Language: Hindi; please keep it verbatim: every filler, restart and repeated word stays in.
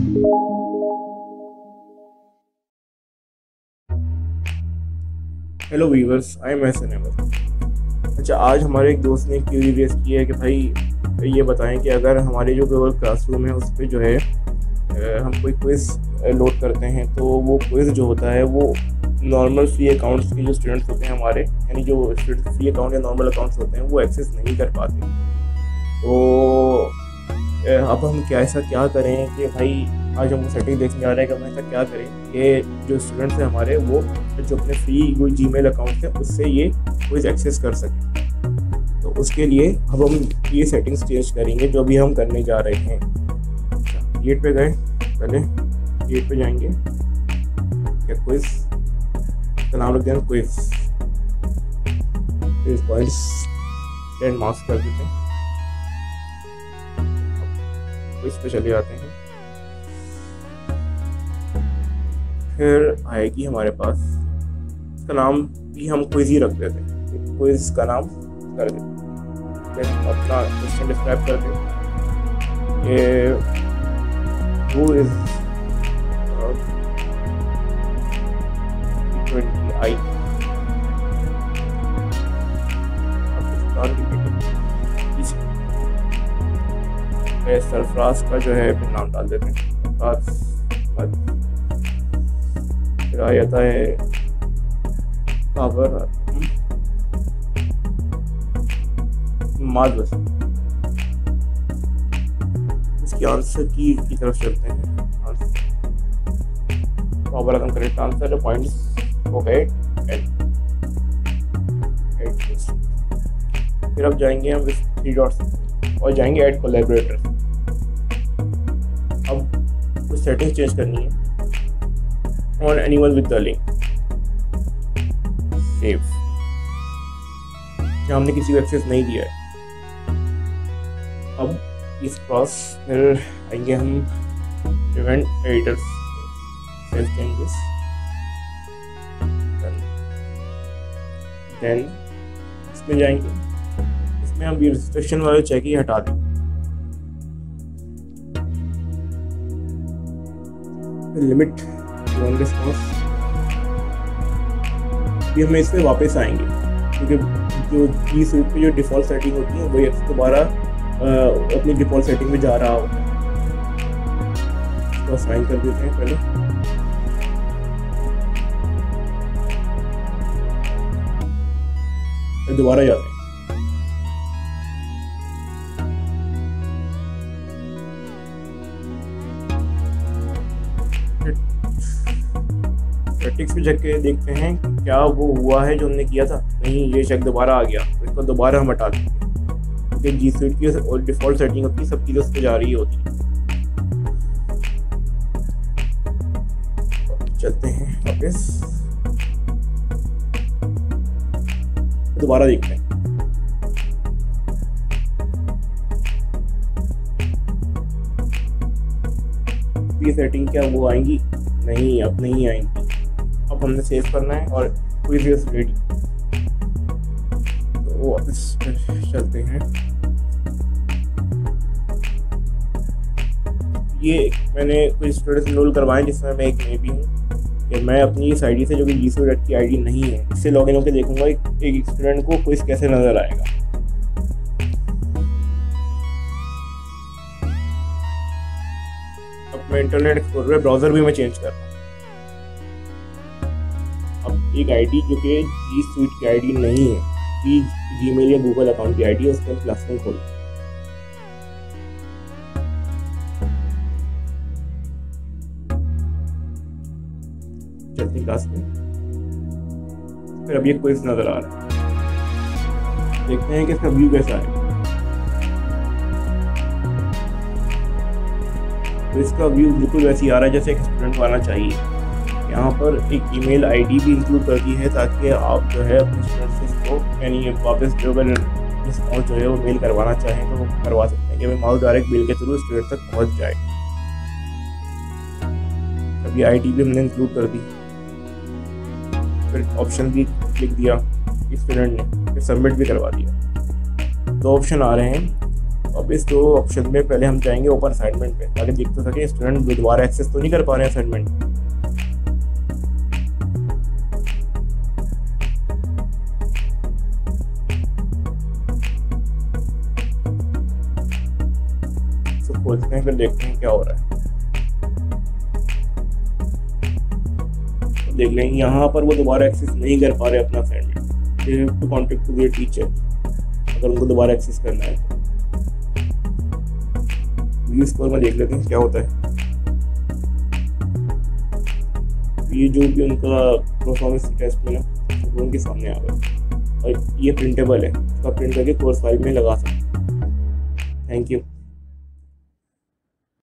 Hello viewers, I am S N Ahmad. अच्छा, आज हमारे एक दोस्त ने क्यूरी रेस की है कि भाई ये बताएं कि अगर हमारे जो गूगल क्लासरूम है उस पर जो है हम कोई क्विज़ लोड करते हैं तो वो क्विज़ जो होता है वो नॉर्मल फ्री अकाउंट्स के जो स्टूडेंट्स होते हैं हमारे, यानी जो स्टूडेंट फ्री अकाउंट या नॉर्मल अकाउंट्स होते हैं वो एक्सेस नहीं कर पाते। तो अब हम क्या ऐसा क्या करें कि भाई आज हम सेटिंग देखने जा रहे हैं कि हम ऐसा क्या करें कि जो स्टूडेंट्स हैं हमारे वो जो अपने फ्री कोई जीमेल अकाउंट है उससे ये क्विज एक्सेस कर सकें। तो उसके लिए अब हम ये सेटिंग्स चेंज करेंगे जो भी हम करने जा रहे हैं। क्रिएट पे गए, पहले क्रिएट पे जाएंगे, क्या क्विज का नाम रख दें क्विज, फिर पॉइंट्स टेन मार्क्स कर देते हैं, क्विज पे चले जाते हैं। फिर आएगी हमारे पास, इसका नाम भी हम क्विज ही रख देते हैं, क्विज का नाम कर देते, फिर अपना क्वेश्चन डिस्क्राइब कर दें कि who is twenty I Sarfaraz का जो है फिर नाम डाल देते हैं, फिर आ जाता है काबर माधवस। इसकी आंसर की की तरफ चलते हैं। काबर आदम करेक्ट आंसर है, पॉइंट्स हो गए एट। फिर अब जाएंगे हम इस थ्री डॉट्स और जाएंगे ऐड कोलैबोरेटर। अब कुछ सेटिंग्स चेंज करनी है। On anyone with the link, save। क्या हमने किसी को एक्सेस नहीं दिया है। अब इस पास फिर आएंगे हम event editors, save changes, then इसमें जाएंगे, इसमें हम ये रिस्ट्रिक्शन वाले चेक ही हटा दें, लिमिट रिस्पॉन्स। भी हमें इसमें वापस आएंगे क्योंकि जो जी सूट पे जो डिफ़ॉल्ट सेटिंग होती है वही दोबारा अपनी डिफ़ॉल्ट सेटिंग में जा रहा होता है। इसको असाइन कर देते हैं पहले, तो दोबारा जाते हैं। सेटिंग्स पे जाके देखते हैं कि क्या वो हुआ है जो हमने किया था, नहीं ये चेक दोबारा आ गया, तो इसको दोबारा हम हटा देंगे क्योंकि जी सूट की और डिफ़ॉल्ट सेटिंग होती है सब चीज़ें उस पर जा रही होती है। चलते हैं वापस, दोबारा देखते हैं। ये सेटिंग क्या वो आएंगी? नहीं, अब नहीं आएंगी। अब हमने सेव करना है और क्विज इज रेडी। तो वापस चलते हैं। ये मैंने कुछ स्टूडेंट्स इनरोल करवाए जिसमें मैं एक मैं भी हूँ कि मैं अपनी इस आईडी से जो कि जी स्टूडेंट की आईडी नहीं है इससे लॉगिन होकर देखूंगा एक, एक स्टूडेंट को क्विज कैसे नज़र आएगा। अब मैं इंटरनेट एक्सप्लोरर ब्राउज़र भी मैं चेंज कर रहा हूँ। एक आईडी जो कि जी स्वीट की आईडी नहीं है, जी जीमेल या गूगल अकाउंट की आईडी है, उसका क्लासरूम खोल। चलती क्लास में फिर अब ये क्विज नजर आ रहा है, देखते हैं कि इसका व्यू कैसा है। तो इसका व्यू बिल्कुल वैसे ही आ रहा है जैसे एक स्टूडेंट को आना चाहिए। यहाँ पर एक ईमेल आईडी भी इंक्लूड कर दी है ताकि आप जो है अपने स्टूडेंट्स को यानी वापस जो अगर रिस्पॉन्स जो है वो मेल करवाना चाहें तो वो करवा सकते हैं कि भाई माउस डायरेक्ट मेल के थ्रू स्टूडेंट तक पहुँच जाए। अभी आईडी भी हमने इंक्लूड कर दी, फिर ऑप्शन भी लिख दिया स्टूडेंट ने, फिर सबमिट भी करवा दिया। दो ऑप्शन आ रहे हैं अब इस दो ऑप्शन में पहले हम जाएंगे ओपन असाइनमेंट पे, ताकि देख तो सके स्टूडेंट दोबारा एक्सेस तो नहीं कर पा रहे हैं असाइनमेंट। तो खोलते हैं, फिर देखते हैं क्या हो रहा है। तो देख लेंगे यहाँ पर वो दोबारा एक्सेस नहीं कर पा रहे अपना assignment. They have to contact to their teacher अगर उनको दोबारा एक्सेस करना है तो। व्यू स्कोर में देख लेते हैं क्या होता है। ये जो भी उनका परफॉर्मेंस टेस्ट में ना वो उनके सामने आ गया, और ये प्रिंटेबल है, इसका प्रिंट करके कोर्स फाइल में लगा सकते हैं। Thank you.